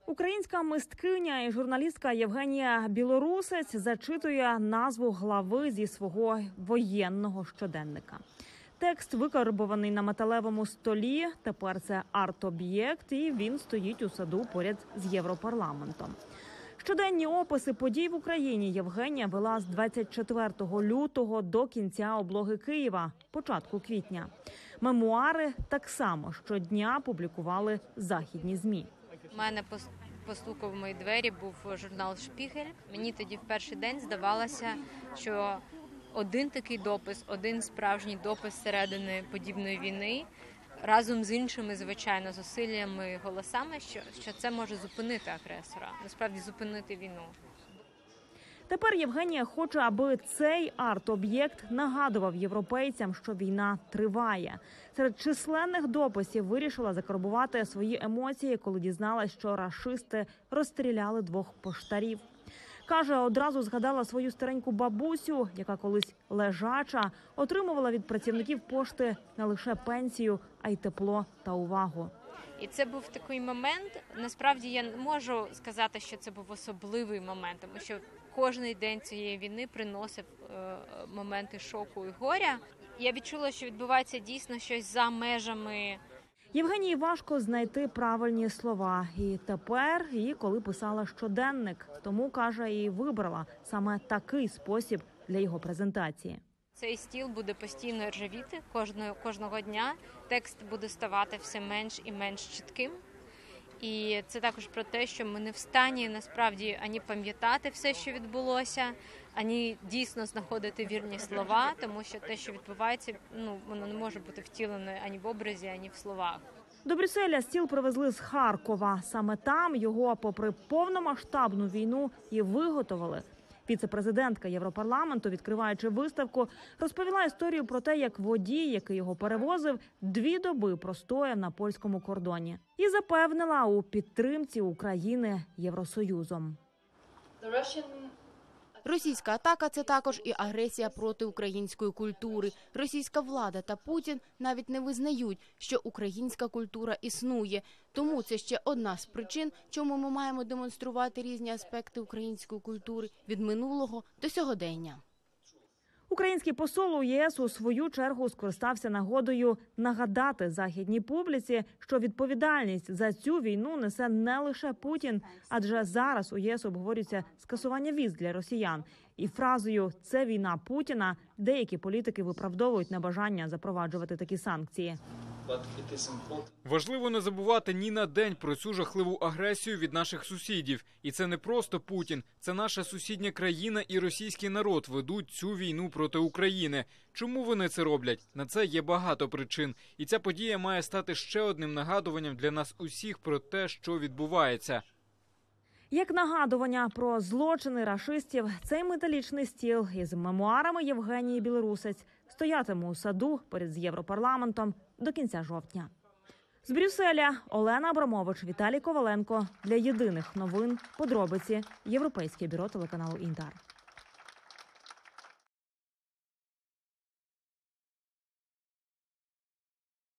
Українська мисткиня і журналістка Євгенія Білорусець зачитує назву глави зі свого воєнного щоденника. Текст викарбований на металевому столі, тепер це арт-об'єкт, і він стоїть у саду поряд з Європарламентом. Щоденні описи подій в Україні Євгенія вела з 24 лютого до кінця облоги Києва, початку квітня. Мемуари так само щодня публікували західні ЗМІ. У мене постукав в мої двері, був журнал «Шпігель». Мені тоді в перший день здавалося, що один такий допис, один справжній допис середини подібної війни, разом з іншими, звичайно, зусиллями і голосами, що це може зупинити агресора, насправді зупинити війну. Тепер Євгенія хоче, аби цей арт-об'єкт нагадував європейцям, що війна триває. Серед численних дописів вирішила закарбувати свої емоції, коли дізналась, що рашисти розстріляли 2 поштарів. Каже, одразу згадала свою стареньку бабусю, яка колись лежача отримувала від працівників пошти не лише пенсію, а й тепло та увагу. І це був такий момент, насправді я не можу сказати, що це був особливий момент, тому що кожний день цієї війни приносив моменти шоку і горя. Я відчула, що відбувається дійсно щось за межами. Євгенії важко знайти правильні слова. І тепер, коли писала щоденник. Тому, каже, і вибрала саме такий спосіб для його презентації. Цей стіл буде постійно ржавіти кожного дня. Текст буде ставати все менш і менш чітким. І це також про те, що ми не в стані насправді ані пам'ятати все, що відбулося, ані дійсно знаходити вірні слова, тому що те, що відбувається, воно не може бути втілене ані в образі, ані в словах. До Брюсселя стіл привезли з Харкова. Саме там його, попри повномасштабну війну, і виготовили. Віце-президентка Європарламенту, відкриваючи виставку, розповіла історію про те, як водій, який його перевозив, 2 доби простояв на польському кордоні. І запевнила у підтримці України Євросоюзом. Російська атака – це також і агресія проти української культури. Російська влада та Путін навіть не визнають, що українська культура існує. Тому це ще одна з причин, чому ми маємо демонструвати різні аспекти української культури від минулого до сьогодення. Український посол у ЄС у свою чергу скористався нагодою нагадати західній публіці, що відповідальність за цю війну несе не лише Путін, адже зараз у ЄС обговорюється скасування віз для росіян. І фразою «це війна Путіна» деякі політики виправдовують небажання запроваджувати такі санкції. Важливо не забувати ні на день про цю жахливу агресію від наших сусідів. І це не просто Путін, це наша сусідня країна і російський народ ведуть цю війну проти України. Чому вони це роблять? На це є багато причин. І ця подія має стати ще одним нагадуванням для нас усіх про те, що відбувається. Як нагадування про злочини рашистів, цей металічний стіл із мемуарами Євгенії Білорусець стоятиме у саду поряд з Європарламентом до кінця жовтня. З Брюсселя Олена Абрамович, Віталій Коваленко. Для єдиних новин, подробиці, Європейське бюро телеканалу «Інтер».